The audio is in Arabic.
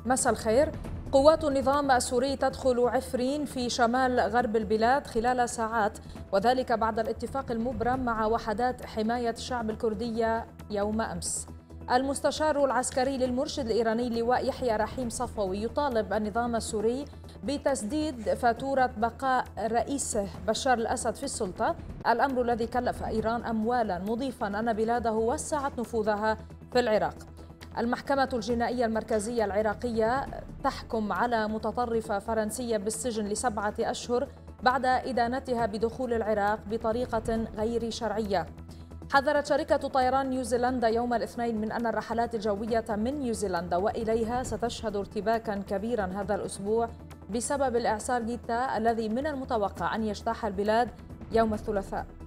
مساء الخير. قوات النظام السوري تدخل عفرين في شمال غرب البلاد خلال ساعات، وذلك بعد الاتفاق المبرم مع وحدات حماية الشعب الكردية يوم أمس. المستشار العسكري للمرشد الإيراني اللواء يحيى رحيم صفوي يطالب النظام السوري بتسديد فاتورة بقاء رئيسه بشار الأسد في السلطة، الأمر الذي كلف إيران أموالا، مضيفا أن بلاده وسعت نفوذها في العراق. المحكمة الجنائية المركزية العراقية تحكم على متطرفة فرنسية بالسجن ل7 أشهر بعد إدانتها بدخول العراق بطريقة غير شرعية. حذرت شركة طيران نيوزيلندا يوم الاثنين من أن الرحلات الجوية من نيوزيلندا وإليها ستشهد ارتباكا كبيرا هذا الأسبوع بسبب الإعصار جيتا الذي من المتوقع أن يجتاح البلاد يوم الثلاثاء.